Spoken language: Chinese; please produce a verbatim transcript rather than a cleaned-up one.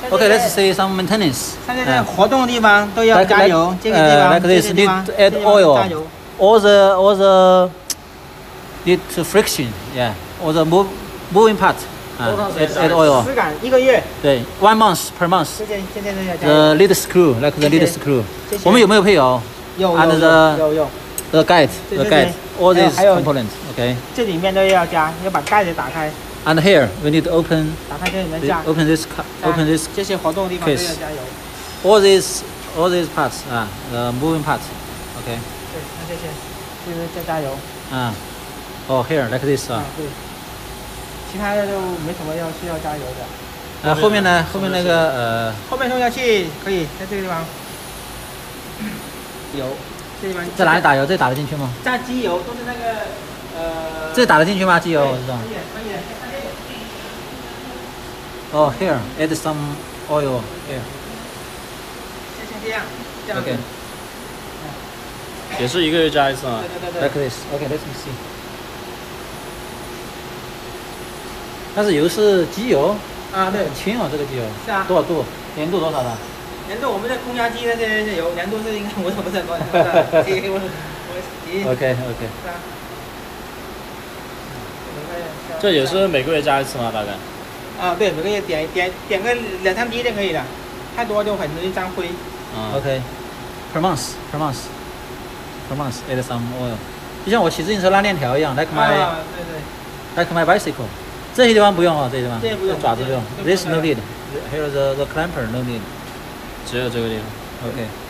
Okay, let's say some maintenance. 像这个活动的地方都要加油，这个地方 like this need to add oil. All the all the need to friction, yeah. All the move moving part. Add add oil. 质感一个月。 对 ，one month per month. 这些这些都要加 The lead screw, like the lead screw. 我们有没有配油？ 有 And 有 the 有有。 the guide, the guide, all these components. Okay. 这里面都要加，要把盖子打开。 And here we need to open. 打开这里面加。 Open this, open this. 这些活动的地方都要加油。 All these, all these parts, 啊 the moving parts. Okay. 对，那这些就是再加油。 啊。Oh, here like this 啊。 对。其他的就没什么要需要加油的。 啊，后面呢？后面那个呃。 后面冲下去可以在这个地方。油。 在哪里打油？这打得进去吗？ 加机油都是那个呃。 这打得进去吗？机油？我知道。 可以可以。 哦 ，here add some oil here. 就先这样。 OK。 也是一个月加一次吗？ 对对对。 Like this. OK, let me see. 但是油是机油啊，对， 很轻哦，这个机油。 是啊。 多少度？粘度多少的？ 粘度我们这空压机那些油粘度是应该我怎么怎么的？ OK OK。 这也是每个月加一次吗？大概？ 啊，对，每个月点点点个两三滴就可以了，太多就很容易沾灰。 啊 OK。Per month, per month, per month add some oil。就像我骑自行车拉链条一样 ，like my， 啊，对对 ，like my bicycle。这些地方不用哦，这些地方。 这些不用。 爪子不用。This no need. Here the the clamper no need. 只有这个地方。 OK。